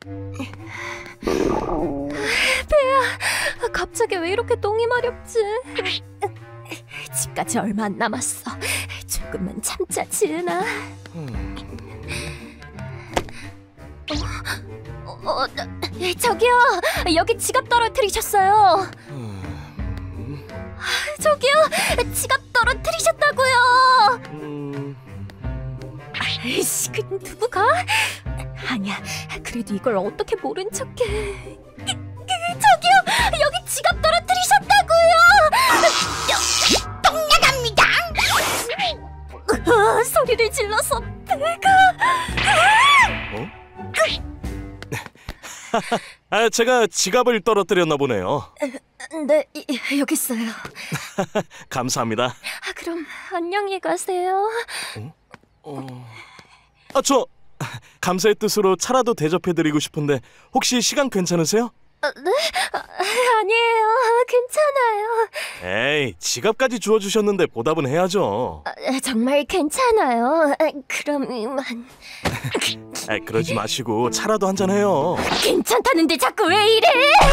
배야, 갑자기 왜 이렇게 똥이 마렵지? 집까지 얼마 안 남았어. 조금만 참자, 지은아. 저기요, 여기 지갑 떨어뜨리셨어요. 저기요, 지갑 떨어뜨리셨다고요. 아이씨, 그냥 두고 가. 아니야, 그래도 이걸 어떻게 모른 척해. 저기요, 여기 지갑 떨어뜨리셨다고요. 똥 나갑니다. 소리를 질러서 배가. 제가 지갑을 떨어뜨렸나 보네요. 네, 여기 있어요. 감사합니다. 그럼 안녕히 가세요. 저 감사의 뜻으로 차라도 대접해드리고 싶은데 혹시 시간 괜찮으세요? 네? 아니에요. 괜찮아요. 에이, 지갑까지 주워주셨는데 보답은 해야죠. 정말 괜찮아요. 그럼 이만. 그러지 마시고 차라도 한잔해요. 괜찮다는데 자꾸 왜 이래?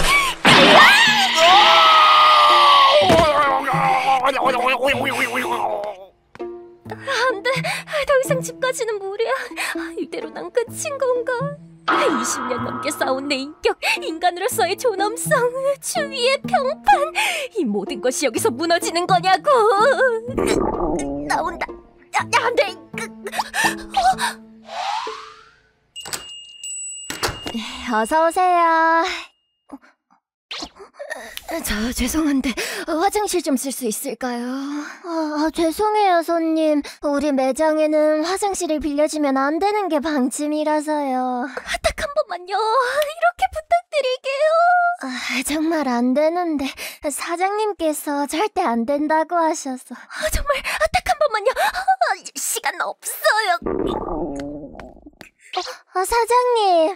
안 돼. 더 이상 집까지는 무리야. 이대로 난 끝인 건가? 20년 넘게 쌓아온 내 인격, 인간으로서의 존엄성, 주위의 평판, 이 모든 것이 여기서 무너지는 거냐고. 나온다. 안 돼. 어서 오세요. 죄송한데 화장실 좀 쓸 수 있을까요? 죄송해요, 손님. 우리 매장에는 화장실을 빌려주면 안 되는 게 방침이라서요. 딱 한 번만요. 이렇게 부탁드릴게요. 정말 안 되는데 사장님께서 절대 안 된다고 하셔서. 정말 딱 한 번만요. 시간 없어요. 사장님.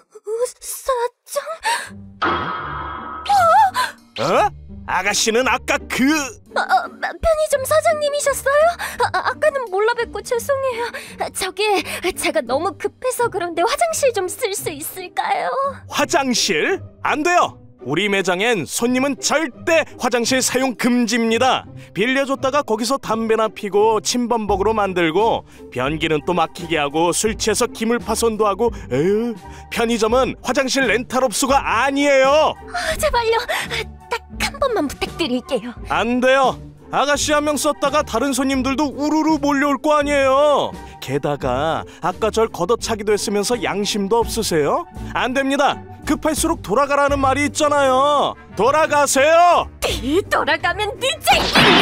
아가씨는 아까 편의점 사장님이셨어요? 아까는 몰라 뵙고 죄송해요. 저기, 제가 너무 급해서 그런데 화장실 좀 쓸 수 있을까요? 화장실? 안 돼요! 우리 매장엔 손님은 절대 화장실 사용 금지입니다. 빌려줬다가 거기서 담배나 피고 침범벅으로 만들고 변기는 또 막히게 하고 술 취해서 기물 파손도 하고. 에휴, 편의점은 화장실 렌탈업소가 아니에요. 제발요, 딱 한 번만 부탁드릴게요. 안 돼요. 아가씨 한 명 썼다가 다른 손님들도 우르르 몰려올 거 아니에요. 게다가 아까 절 걷어차기도 했으면서 양심도 없으세요? 안 됩니다. 급할수록 돌아가라는 말이 있잖아요. 돌아가세요. 돌아가면 늦지.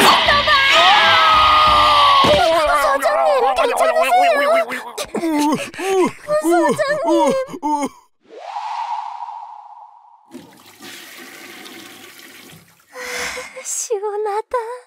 사장님, 괜찮으세요? 사장님. 시원하다.